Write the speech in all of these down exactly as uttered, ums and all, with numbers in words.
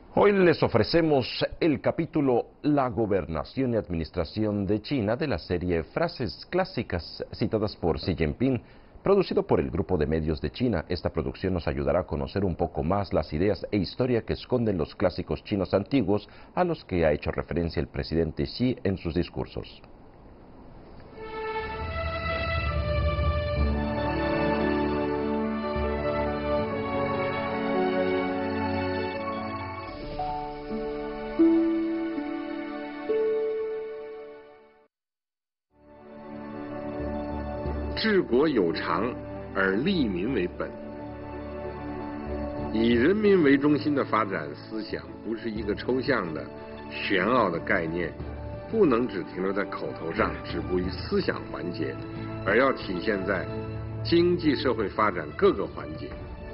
Hoy les ofrecemos el capítulo La gobernación y administración de China de la serie Frases clásicas citadas por Xi Jinping, producido por el Grupo de Medios de China. Esta producción nos ayudará a conocer un poco más las ideas e historia que esconden los clásicos chinos antiguos a los que ha hecho referencia el presidente Xi en sus discursos. 治国有常而利民为本，以人民为中心的发展思想不是一个抽象的、玄奥的概念，不能只停留在口头上，止步于思想环节，而要体现在经济社会发展各个环节。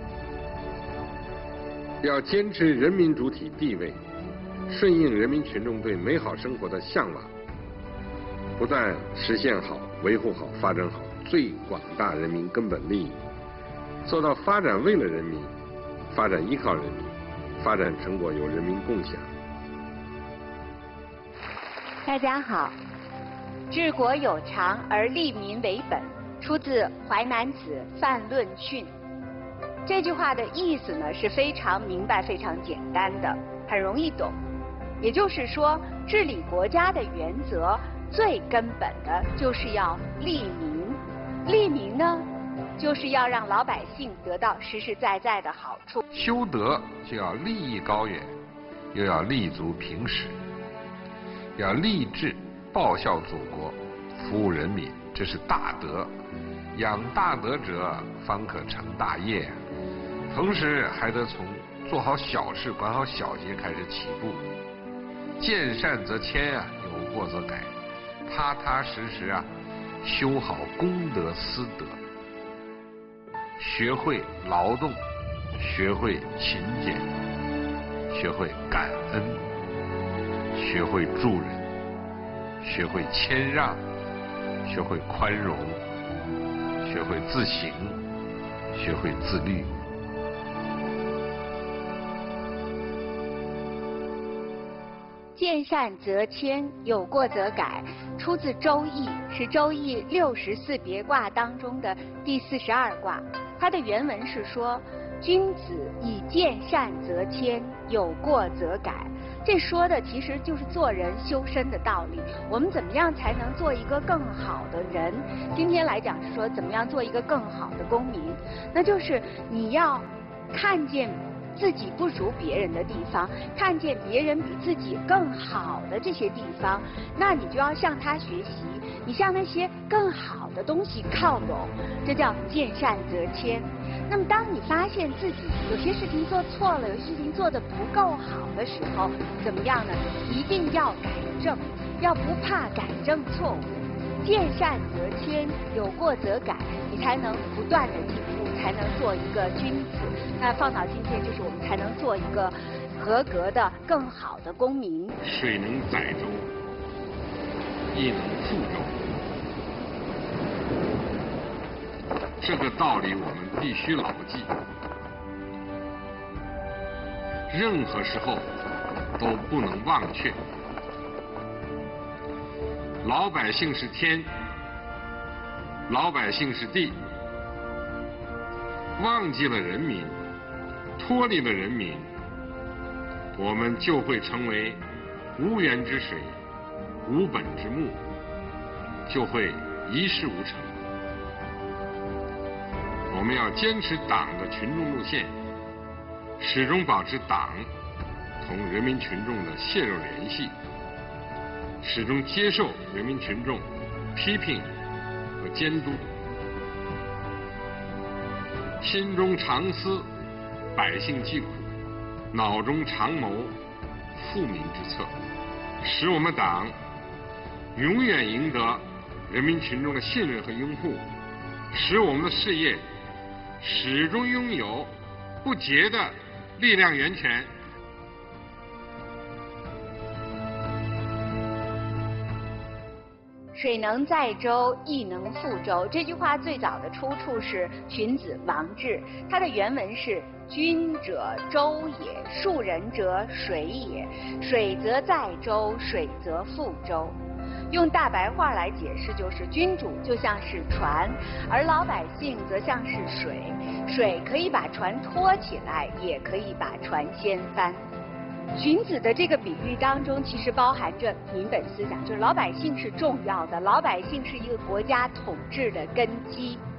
要坚持人民主体地位，顺应人民群众对美好生活的向往，不但实现好、维护好、发展好 最广大人民根本利益，做到发展为了人民，发展依靠人民，发展成果由人民共享。 大家好，治国有常而利民为本，出自《淮南子·范论训》。这句话的意思呢是非常明白、非常简单的，很容易懂。也就是说，治理国家的原则最根本的就是要利民。 利民呢，就是要让老百姓得到实实在在的好处。 修德就要立意高远，又要立足平时，要立志报效祖国，服务人民，这是大德。养大德者，方可成大业。同时还得从做好小事、管好小节开始起步。见善则迁啊，有过则改，踏踏实实啊。 修好公德私德，学会劳动，学会勤俭，学会感恩，学会助人，学会谦让，学会宽容，学会自省，学会自律。 见善则迁，有过则改，出自《周易》，是《周易》六十四别卦当中的第四十二卦。它的原文是说：“君子以见善则迁，有过则改。”这说的其实就是做人修身的道理。我们怎么样才能做一个更好的人？今天来讲是说怎么样做一个更好的公民，那就是你要看见 自己不如别人的地方，看见别人比自己更好的这些地方，那你就要向他学习，你向那些更好的东西靠拢，这叫见善则迁。那么，当你发现自己有些事情做错了，有些事情做得不够好的时候，怎么样呢？一定要改正，要不怕改正错误。见善则迁，有过则改，你才能不断的进步，才能做一个君子。 那放到今天，就是我们才能做一个合格的、更好的公民。 水能载舟，亦能覆舟。这个道理我们必须牢记，任何时候都不能忘却。老百姓是天，老百姓是地。 忘记了人民，脱离了人民，我们就会成为无源之水、无本之木，就会一事无成。我们要坚持党的群众路线，始终保持党同人民群众的血肉联系，始终接受人民群众批评和监督。 心中常思百姓疾苦，脑中常谋富民之策，使我们党永远赢得人民群众的信任和拥护，使我们的事业始终拥有不竭的力量源泉。 实水能载舟，亦能覆舟。这句话最早的出处是荀子《王志》，它的原文是：君者舟也，庶人者水也。水则载舟，水则覆舟。用大白话来解释，就是君主就像是船，而老百姓则像是水。水可以把船拖起来，也可以把船掀翻。荀子的这个比喻当中，其实包含着民本思想，就是老百姓是重要的，老百姓是一个国家统治的根基。